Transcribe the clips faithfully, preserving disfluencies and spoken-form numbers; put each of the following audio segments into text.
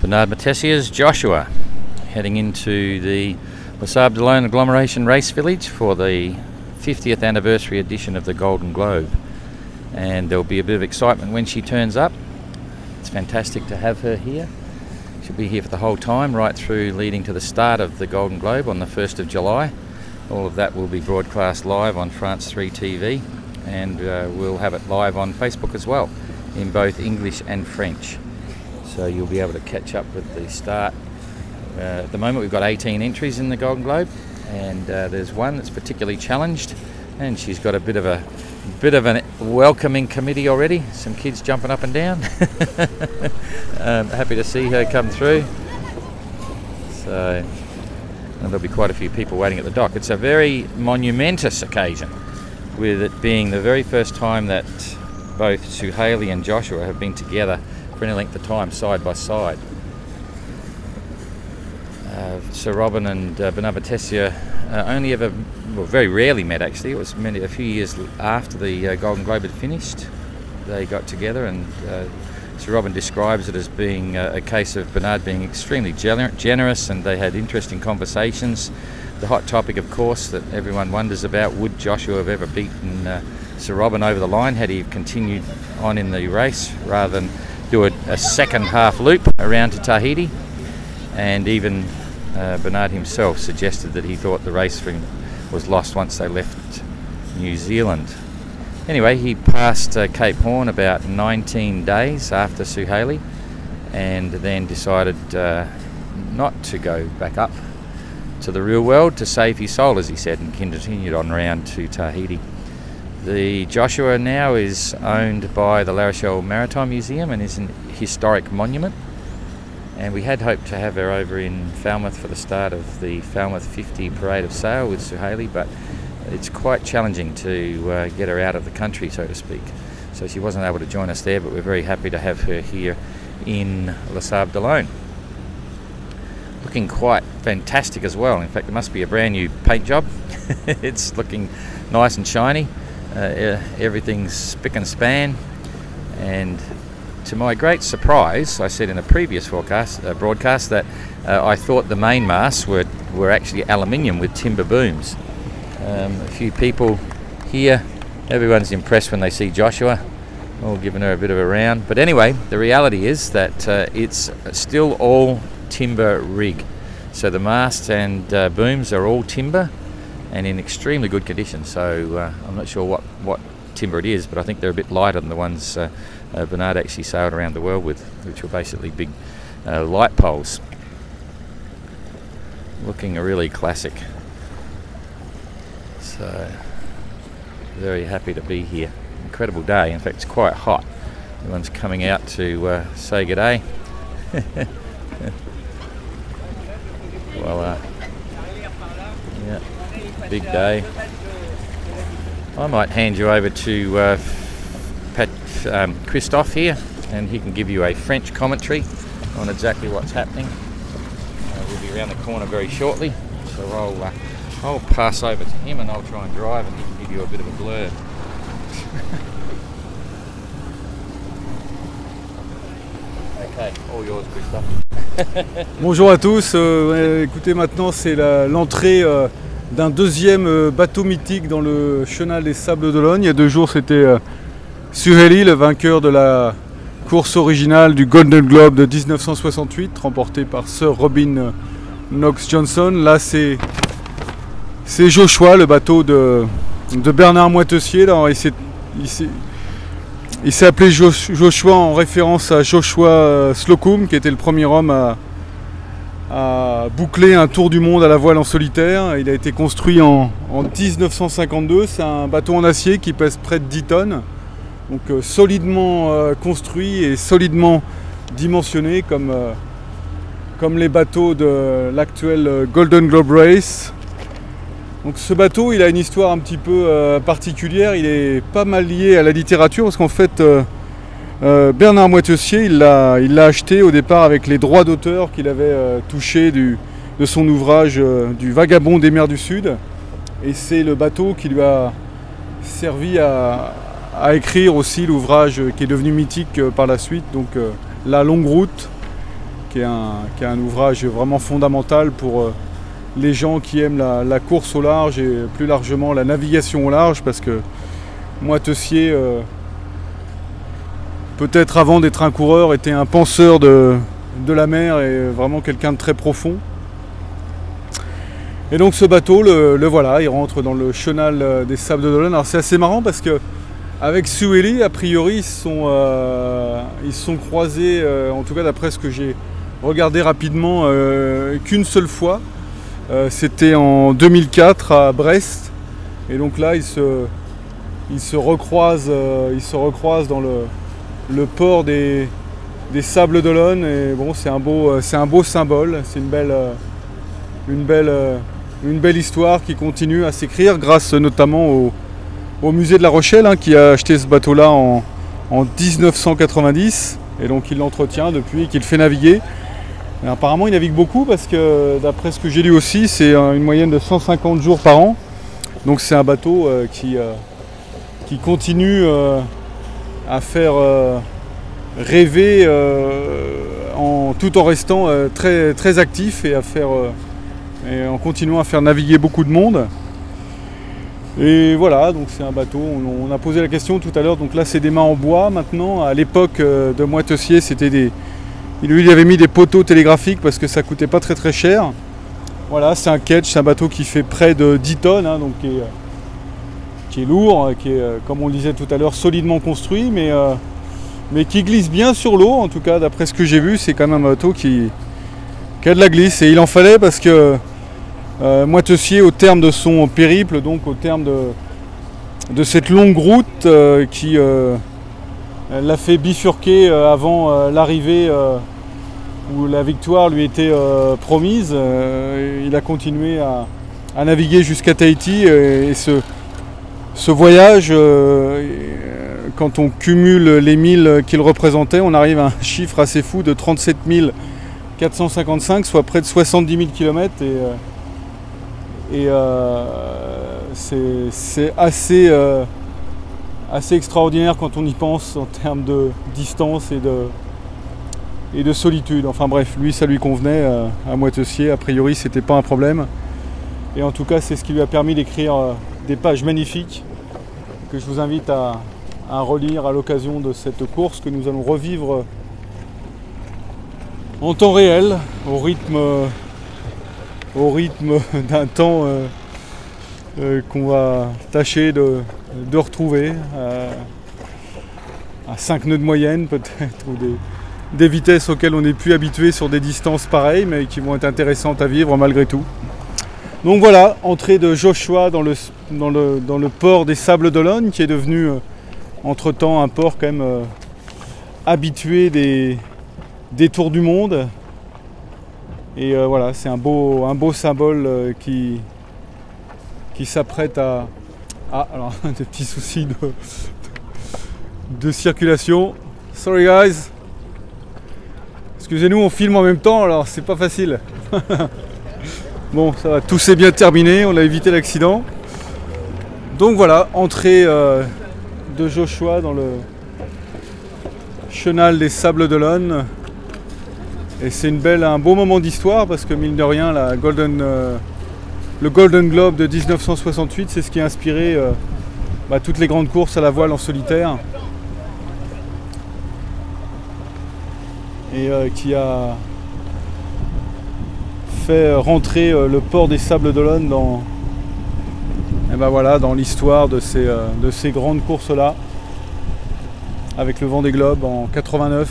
Bernard Matessia's Joshua heading into the Les Sables d'Olonne Agglomeration Race Village for the fiftieth anniversary edition of the Golden Globe, and there'll be a bit of excitement when she turns up. It's fantastic to have her here. She'll be here for the whole time, right through leading to the start of the Golden Globe on the first of July. All of that will be broadcast live on France three T V, and uh, we'll have it live on Facebook as well, in both English and French. So you'll be able to catch up with the start. Uh, at the moment we've got eighteen entries in the Golden Globe, and uh, there's one that's particularly challenged, and she's got a bit of a bit of a welcoming committee already. Some kids jumping up and down. um, happy to see her come through. So and there'll be quite a few people waiting at the dock. It's a very monumentous occasion, with it being the very first time that both Suhaili and Joshua have been together for any length of time side by side. Uh, Sir Robin and uh, Bernard Matessia uh, only ever, well, very rarely met actually. It was many, a few years after the uh, Golden Globe had finished. They got together, and uh, Sir Robin describes it as being uh, a case of Bernard being extremely gener generous, and they had interesting conversations. The hot topic, of course, that everyone wonders about: would Joshua have ever beaten uh, Sir Robin over the line had he continued on in the race rather than do a, a second half loop around to Tahiti? And even uh, Bernard himself suggested that he thought the race for him was lost once they left New Zealand. Anyway, he passed uh, Cape Horn about nineteen days after Suhaili, and then decided uh, not to go back up to the real world to save his soul, as he said, and continued on round to Tahiti. The Joshua now is owned by the La Rochelle Maritime Museum and is an historic monument, and we had hoped to have her over in Falmouth for the start of the Falmouth fifty Parade of Sail with Suhaili, but it's quite challenging to uh, get her out of the country, so to speak. So she wasn't able to join us there, but we're very happy to have her here in Les Sables d'Olonne. Looking quite fantastic as well. In fact, it must be a brand new paint job. It's looking nice and shiny. Uh, everything's spick and span, and to my great surprise, I said in a previous forecast, uh, broadcast that uh, I thought the main masts were, were actually aluminium with timber booms. Um, a few people here, everyone's impressed when they see Joshua, all giving her a bit of a round. But anyway, the reality is that uh, it's still all timber rig. So the masts and uh, booms are all timber and in extremely good condition. So uh, I'm not sure what, what timber it is, but I think they're a bit lighter than the ones uh, uh, Bernard actually sailed around the world with, which were basically big uh, light poles. Looking a really classic. So very happy to be here. Incredible day. In fact, it's quite hot. Everyone's coming out to uh, say good day. Well, uh, yeah, big day. I might hand you over to uh, Pat, um, Christophe here, and he can give you a French commentary on exactly what's happening. Uh, we'll be around the corner very shortly, so I'll, uh, I'll pass over to him and I'll try and drive, and he can give you a bit of a blur. Okay, all yours, Christophe. Bonjour à tous, euh, écoutez, maintenant c'est l'entrée euh, d'un deuxième euh, bateau mythique dans le chenal des Sables d'Olonne. Il y a deux jours c'était euh, Suhaili, le vainqueur de la course originale du Golden Globe de mille neuf cent soixante-huit, remporté par Sir Robin Knox Johnson. Là c'est Joshua, le bateau de, de Bernard Matessier. Il s'est appelé Joshua en référence à Joshua Slocum, qui était le premier homme à, à boucler un tour du monde à la voile en solitaire. Il a été construit en, en mille neuf cent cinquante-deux. C'est un bateau en acier qui pèse près de dix tonnes. Donc euh, solidement euh, construit et solidement dimensionné comme, euh, comme les bateaux de l'actuel Golden Globe Race. Donc ce bateau, il a une histoire un petit peu euh, particulière. Il est pas mal lié à la littérature parce qu'en fait euh, euh, Bernard Matessier, il l'a il l'a acheté au départ avec les droits d'auteur qu'il avait euh, touchés du, de son ouvrage euh, du Vagabond des mers du Sud, et c'est le bateau qui lui a servi à, à écrire aussi l'ouvrage qui est devenu mythique euh, par la suite, donc euh, La Longue Route. qui est un, qui est un ouvrage vraiment fondamental pour euh, les gens qui aiment la, la course au large et plus largement la navigation au large, parce que moi, Tessier, euh, peut-être avant d'être un coureur, était un penseur de, de la mer et vraiment quelqu'un de très profond. Et donc ce bateau, le, le voilà, il rentre dans le chenal des Sables d'Olonne. Alors c'est assez marrant parce que avec Sueli, a priori, ils se sont, euh, ils sont croisés, euh, en tout cas d'après ce que j'ai regardé rapidement, euh, qu'une seule fois. Euh, C'était en deux mille quatre à Brest. Et donc là, ils se, ils se recroisent, euh, ils se recroisent dans le, le port des, des Sables d'Olonne. Et bon, c'est un beau, c'est un beau symbole. C'est une belle, une belle, une belle histoire qui continue à s'écrire grâce notamment au au musée de La Rochelle, hein, qui a acheté ce bateau-là en, en mille neuf cent quatre-vingt-dix, et donc il l'entretient depuis, qu'il fait naviguer. Et apparemment il navigue beaucoup parce que d'après ce que j'ai lu aussi, c'est une moyenne de cent cinquante jours par an. Donc c'est un bateau euh, qui, euh, qui continue euh, à faire euh, rêver euh, en, tout en restant euh, très, très actif et, à faire, euh, et en continuant à faire naviguer beaucoup de monde. Et voilà, donc c'est un bateau, on, on a posé la question tout à l'heure, donc là c'est des mâts en bois maintenant. À l'époque euh, de moi Tessier, c'était des. Lui il avait mis des poteaux télégraphiques parce que ça coûtait pas très très cher. Voilà, c'est un ketch, c'est un bateau qui fait près de dix tonnes, hein, donc qui est, qui est lourd, qui est, comme on le disait tout à l'heure, solidement construit, mais, euh, mais qui glisse bien sur l'eau. En tout cas, d'après ce que j'ai vu, c'est quand même un bateau qui, qui a de la glisse, et il en fallait parce que Euh, moi Tessier, au terme de son périple, donc au terme de, de cette longue route euh, qui euh, l'a fait bifurquer euh, avant euh, l'arrivée euh, où la victoire lui était euh, promise, euh, il a continué à, à naviguer jusqu'à Tahiti, et, et ce, ce voyage, euh, quand on cumule les milles qu'il représentait, on arrive à un chiffre assez fou de trente-sept mille quatre cent cinquante-cinq, soit près de soixante-dix mille kilomètres. Et, euh, Et euh, c'est assez, euh, assez extraordinaire quand on y pense en termes de distance et de, et de solitude. Enfin bref, lui ça lui convenait, euh, à moi Tessier, a priori c'était pas un problème. Et en tout cas c'est ce qui lui a permis d'écrire euh, des pages magnifiques que je vous invite à, à relire à l'occasion de cette course que nous allons revivre en temps réel, au rythme... au rythme d'un temps euh, euh, qu'on va tâcher de, de retrouver euh, à cinq nœuds de moyenne peut-être, ou des, des vitesses auxquelles on n'est plus habitué sur des distances pareilles, mais qui vont être intéressantes à vivre malgré tout. Donc voilà, entrée de Joshua dans le, dans le, dans le port des Sables d'Olonne, qui est devenu euh, entre-temps un port quand même euh, habitué des, des tours du monde. Et euh, voilà, c'est un beau, un beau symbole euh, qui, qui s'apprête à... Ah, alors, des petits soucis de, de circulation. Sorry guys. Excusez-nous, on filme en même temps, alors c'est pas facile. Bon, ça va, tout s'est bien terminé, on a évité l'accident. Donc voilà, entrée euh, de Joshua dans le chenal des Sables d'Olonne. Et c'est une belle, un beau moment d'histoire parce que mine de rien, la Golden, euh, le Golden Globe de mille neuf cent soixante-huit, c'est ce qui a inspiré euh, bah, toutes les grandes courses à la voile en solitaire. Et euh, qui a fait rentrer euh, le port des Sables d'Olonne dans, et ben voilà, dans l'histoire de ces, euh, de ces grandes courses-là, avec le Vendée Globe en quatre-vingt-neuf.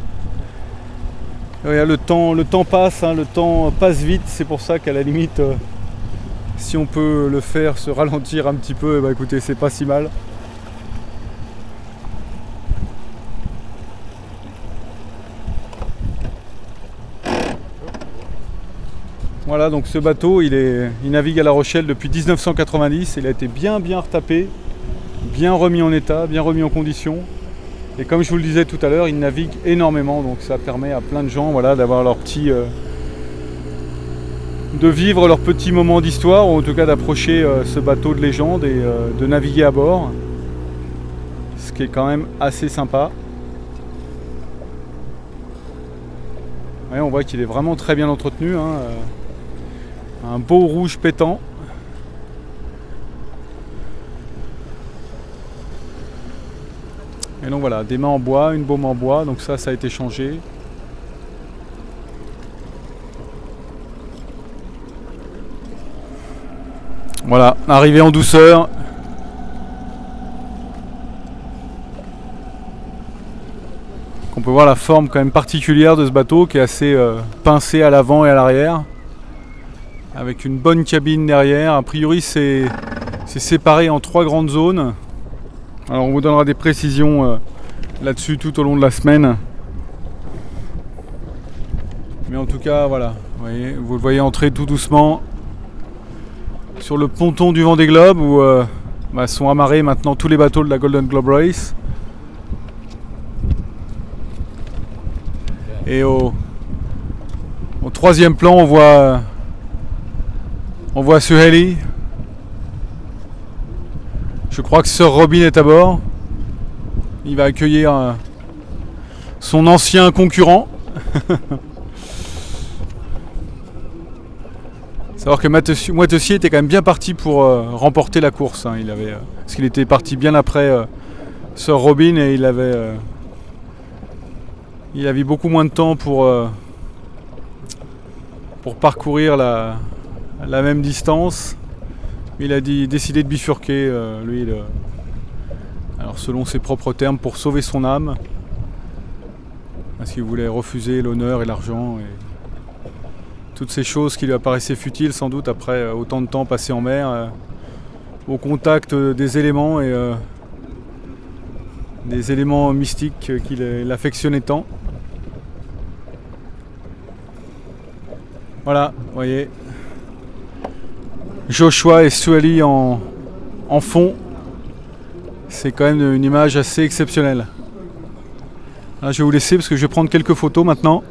Le temps, le temps passe, hein, le temps passe vite, c'est pour ça qu'à la limite, euh, si on peut le faire se ralentir un petit peu, eh ben, écoutez, c'est pas si mal. Voilà, donc ce bateau, il, est, il navigue à La Rochelle depuis mille neuf cent quatre-vingt-dix, il a été bien bien retapé, bien remis en état, bien remis en condition. Et comme je vous le disais tout à l'heure, il navigue énormément, donc ça permet à plein de gens, voilà, d'avoir leur petit... Euh, de vivre leur petit moment d'histoire, ou en tout cas d'approcher euh, ce bateau de légende et euh, de naviguer à bord. Ce qui est quand même assez sympa. Ouais, on voit qu'il est vraiment très bien entretenu, hein. Un beau rouge pétant. Et donc voilà, des mains en bois, une baume en bois, donc ça, ça a été changé. Voilà, arrivé en douceur. On peut voir la forme quand même particulière de ce bateau qui est assez euh, pincé à l'avant et à l'arrière. Avec une bonne cabine derrière. A priori, c'est séparé en trois grandes zones. Alors on vous donnera des précisions euh, là-dessus tout au long de la semaine. Mais en tout cas, voilà, vous, voyez, vous le voyez entrer tout doucement sur le ponton du Vendée Globe où euh, bah, sont amarrés maintenant tous les bateaux de la Golden Globe Race. Et au, au troisième plan, on voit, on voit Suhaili. Je crois que Sir Robin est à bord. Il va accueillir euh, son ancien concurrent. Savoir que Moitessier était quand même bien parti pour euh, remporter la course. Hein. Il avait, euh, parce qu'il était parti bien après euh, Sir Robin et il avait, euh, il avait beaucoup moins de temps pour, euh, pour parcourir la, la même distance. Il a dit, décidé de bifurquer, euh, lui, le, alors selon ses propres termes, pour sauver son âme. Parce qu'il voulait refuser l'honneur et l'argent. Et toutes ces choses qui lui apparaissaient futiles sans doute après autant de temps passé en mer, euh, au contact des éléments et euh, des éléments mystiques qu'il affectionnait tant. Voilà, vous voyez, Joshua et Suhaili en, en fond, c'est quand même une image assez exceptionnelle. Là, je vais vous laisser parce que je vais prendre quelques photos maintenant.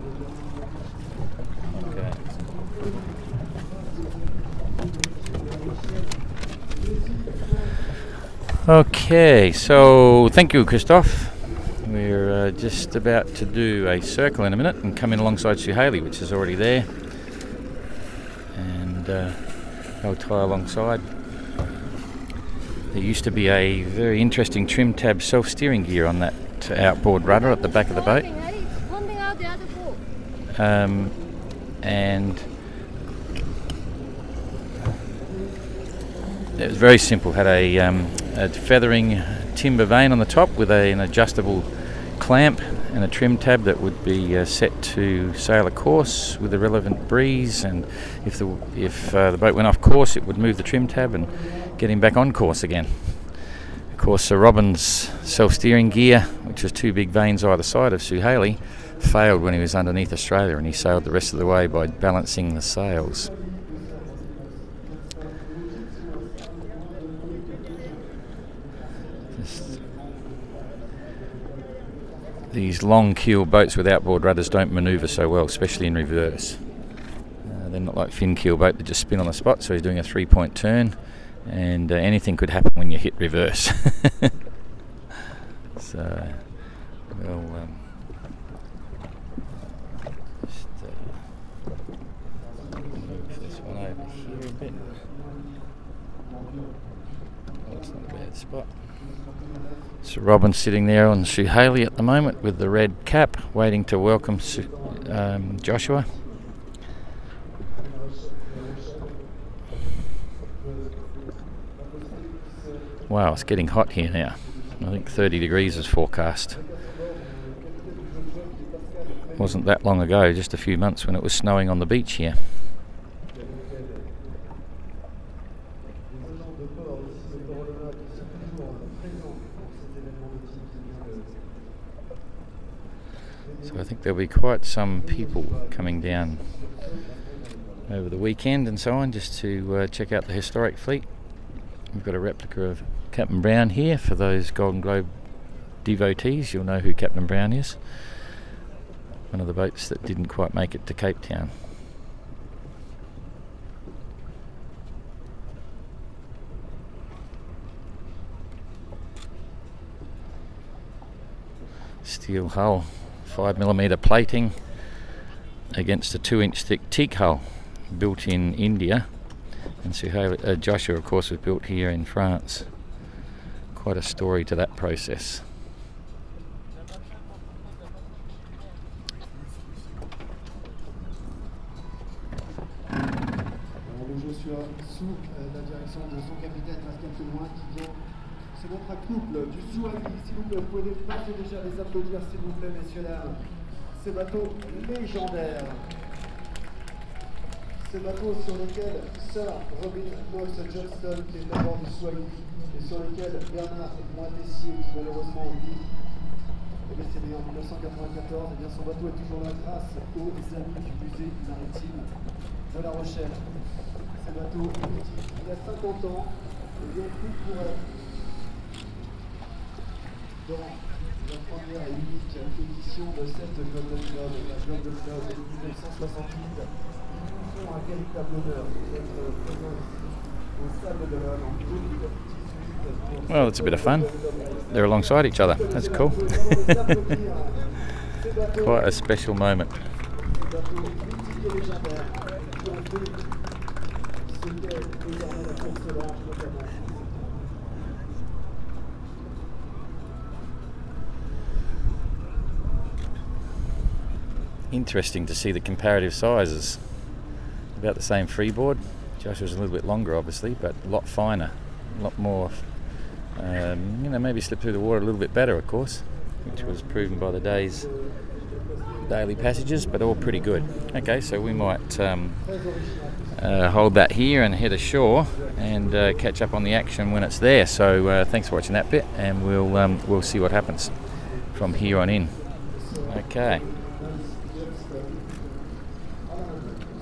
Okay, so thank you, Christophe. We're uh, just about to do a circle in a minute and come in alongside Suhaili, which is already there. And uh, I'll tie alongside. There used to be a very interesting trim tab self-steering gear on that outboard rudder at the back of the boat. Um, and it was very simple. Had a, um, a feathering timber vane on the top with a, an adjustable clamp and a trim tab that would be uh, set to sail a course with the relevant breeze, and if the if uh, the boat went off course, it would move the trim tab and get him back on course again. Of course, Sir Robin's self-steering gear, which was two big vanes either side of Suhaili, failed when he was underneath Australia, and he sailed the rest of the way by balancing the sails. Just these long keel boats with outboard rudders don't manoeuvre so well, especially in reverse. Uh, they're not like fin keel boat that just spin on the spot, so he's doing a three-point turn, and uh, anything could happen when you hit reverse. So, we'll um, just uh, move this one over here a bit. Oh, that's not a bad spot. So Robin's sitting there on Suhaili at the moment with the red cap, waiting to welcome Su um, Joshua. Wow, it's getting hot here now. I think thirty degrees is forecast. Wasn't that long ago, just a few months, when it was snowing on the beach here. So I think there'll be quite some people coming down over the weekend and so on, just to uh, check out the historic fleet. We've got a replica of Captain Brown here. For those Golden Globe devotees, you'll know who Captain Brown is. One of the boats that didn't quite make it to Cape Town. Steel hull, five millimeter plating, against a two inch thick teak hull built in India, and Suhail, uh, Joshua of course was built here in France. Quite a story to that process. Joshua sous la direction de son capitaine Pascal Témoin qui vient se mettre un couple du Swahili. S'il vous plaît, vous pouvez passer déjà les applaudir s'il vous plaît, messieurs dames. Ces bateaux légendaires, ces bateaux sur lesquels Sir Robin Knox Johnston, qui est à bord du Swahili, et sur lesquels Bernard Moitessier, qui malheureusement lui est décédé en mille neuf cent quatre-vingt-quatorze, et bien son bateau est toujours là grâce aux amis du musée maritime de La Rochelle. Ces bateaux, il y a cinquante ans, ils ont pris pour elle dans la première et unique édition de cette Golden Globe, la Golden Globe de mille neuf cent soixante-huit. Ils nous font un véritable honneur d'être présents ici au Sable d'Olonne en deux mille dix-huit. Well, it's a bit of fun. They're alongside each other. That's cool. Quite a special moment. Interesting to see the comparative sizes. About the same freeboard. Joshua's a little bit longer obviously, but a lot finer, a lot more, um, you know, maybe slip through the water a little bit better of course, which was proven by the day's daily passages, but all pretty good. Okay, so we might um, uh, hold that here and head ashore and uh, catch up on the action when it's there. So uh, thanks for watching that bit, and we'll um, we'll see what happens from here on in. Okay.